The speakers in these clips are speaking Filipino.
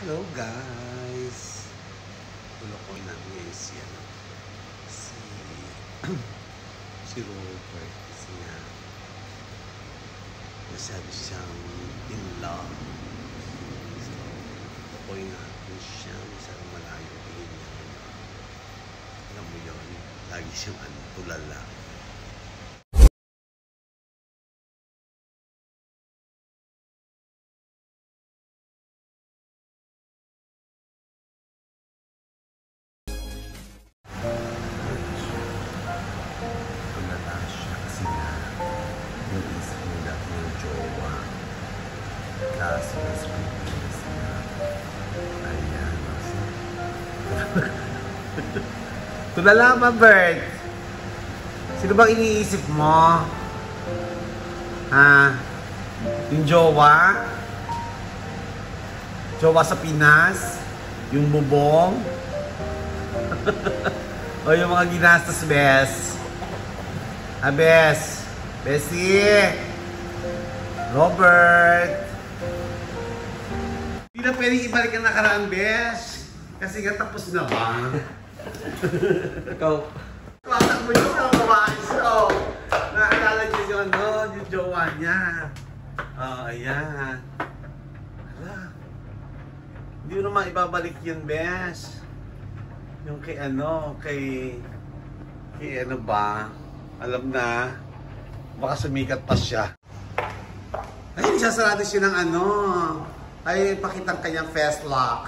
Hello guys! Tulog ko na ngayon si si Robert kasi nga masyado siyang in love. So, tukoy natin siya masyado malayo din niya. Alam mo yun, lagi siyang tulala. Kaso mas pipilis na. Ayan. Tulala ba, Bert? Sino bang iniisip mo? Ha? Yung jowa? Jowa sa Pinas? Yung bubong? O yung mga ginastos, Bes? Ah, Bes? Bessie? Robert? Hindi na pwedeng ibalik ang nakaraan, Bes. Kasi nga tapos na ba? Ikaw. Tuwatak mo yun ang babae siya. Naalala niyo yung yung jowa niya. Ayan. Hala. Hindi mo naman ibabalik yun, Bes. Yung kay kay ba? Alam na. Baka sumikat pa siya. Ay, sasarado siya ng ay pakitang kanyang face lock.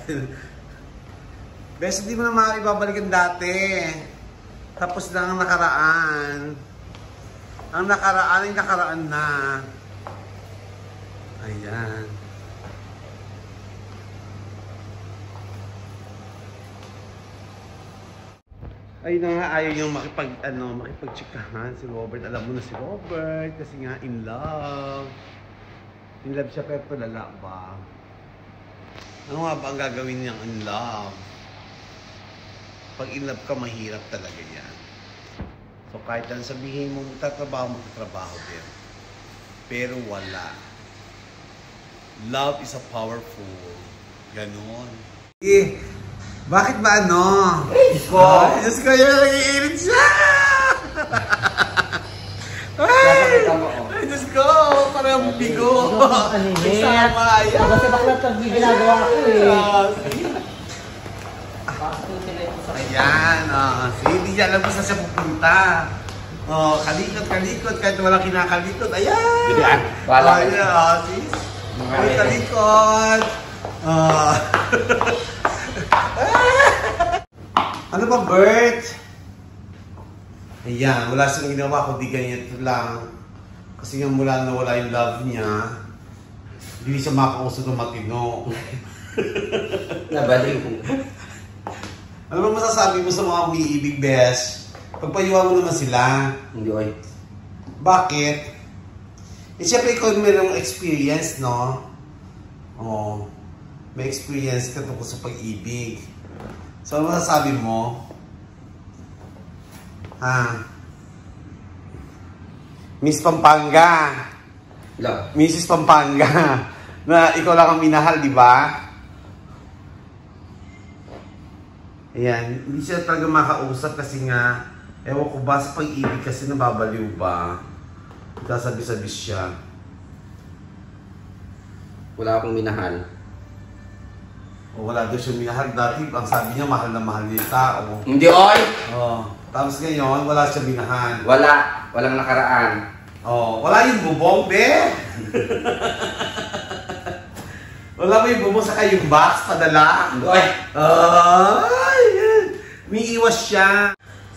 Bes, hindi mo na maaari babalikan dati. Tapos lang ang nakaraan. Ang nakaraan ay nakaraan na. Ayan. Ay na nga, ayaw niyang makipagtsikahan si Robert. Alam mo na si Robert kasi nga in love. In love siya pero tulala ba? Ano nga ba ang gagawin niyang in love? Pag in love ka, mahirap talaga yan. So kahit lang sabihin mo, magtatrabaho din. Pero wala. Love is a powerful. Ganon. Bakit ba Diyos ko! Diyos ko, yun, nag-iinit siya! Ay! Ay, Diyos ko! Parang bigo! Kasama yan! Kasi baklat ang ginagawa ko Ayan, sige, hindi niya alam kung saan siya pupunta. Kalikot, kahit walang kinakalikot. Ayan! Ayan, wala. Ayan, sis. Uy, kalikot! Ano ba, Bert? Ayan, wala siyang ginawa kundi ganyan lang. Kasi nga mula na wala yung love niya, hindi siya makausap ng matino. Nabaliw. Ano ba masasabi mo sa mga umiibig, Bes? Pagpayuhan mo naman sila. Hindi, oy. Bakit? Eh, siyempre ikaw mayroong experience, no? Oo. May experience ka tungkol sa pag-ibig. So, ano masasabi mo? Miss Pampanga. Wala. Mrs. Pampanga. Na ikaw lang ang minahal, di ba? Ayan. Hindi siya talaga makausap kasi nga, ewan ko ba sa pag-ibig kasi nababaliw ba? Sasabi-sabi siya. Wala akong minahal. O wala doon siya minahal. Dati, ang sabi niya, mahal na mahal niya yung tao. Hindi, oy! Tapos ngayon, wala siya minahal. Wala. Walang nakaraan. Wala yung bubong, be! Wala mo yung bubong sa kayong box, padala. Oy! Ay! May iwas siya.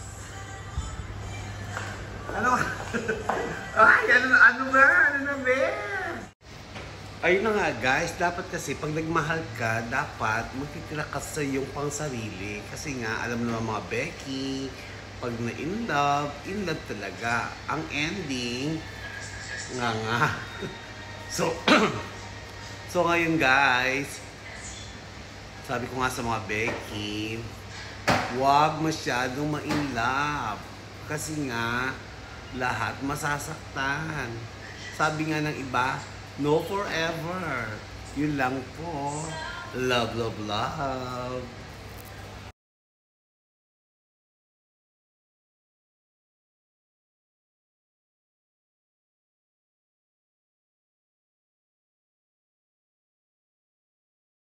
Ano? Ay, ano ba? Ano na, be? Ayun na nga guys, dapat kasi pag nagmahal ka, dapat magtitira ka sa iyong pang sarili. Kasi nga, alam naman mga Becky, pag na-in love talaga. Ang ending, nga. So, so ngayon guys, sabi ko nga sa mga Becky, huwag masyadong ma-in love. Kasi nga, lahat masasaktan. Sabi nga ng iba, no forever. Yun lang po. Love, love, love.